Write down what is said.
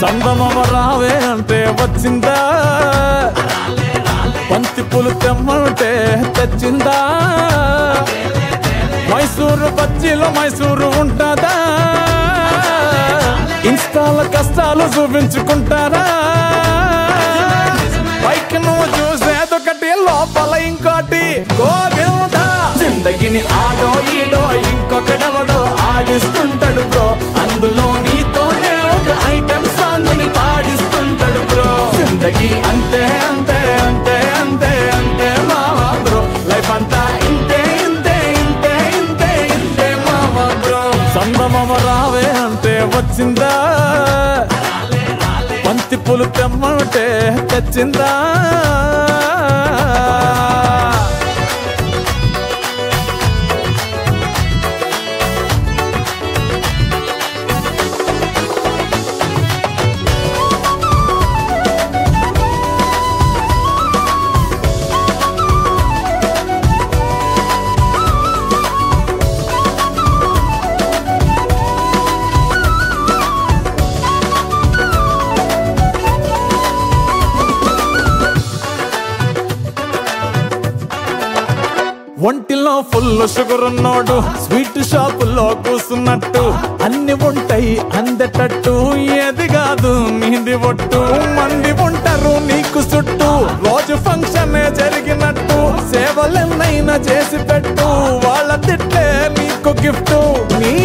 చందమామ రావే అంటే వచ్చిందా, బంతి పూలు తెమ్మంటే తెచ్చిందా, మైసూరు బజ్జీలో మైసూరు ఉంటుందా, ఇన్స్టాల కష్టాలు చూపించుకుంటారా, పైకి నువ్వు చూసేదొకటి లోపల ఇంకోటి. గోవిందా జిందగిని ఆడో ఈడో ఇంకొకడెవడో ఆడిస్తుంటాడు బ్రో, అందులో నీతోనే ఒక ఐటమ్ సాంగ్ ని పాడిస్తుంటాడు బ్రో. జిందగీ అంతే అంతే అంతే అంతే అంతే మావా బ్రో, లైఫ్ అంతా ఇంతే ఇంతే ఇంతే ఇంతే ఇంతే మావా బ్రో. చందమామ రావే అంటే వచ్చిందా, బంతి పూలు తెమ్మంటే తెచ్చిందా. ఒంటిలో ఫుల్ షుగర్ ఉన్నోడు స్వీట్ షాపుల్లో కూసున్నట్టు, అన్ని ఉంటాయి అందేటట్టు, ఏది కాదు నీది ఒట్టు. మంది ఉంటారు నీకు చుట్టూ, రోజు ఫంక్షన్ జరిగినట్టు, సేవలెన్నైనా చేసి పెట్టు, వాళ్ళ తిట్లే నీకు గిఫ్ట్. నీ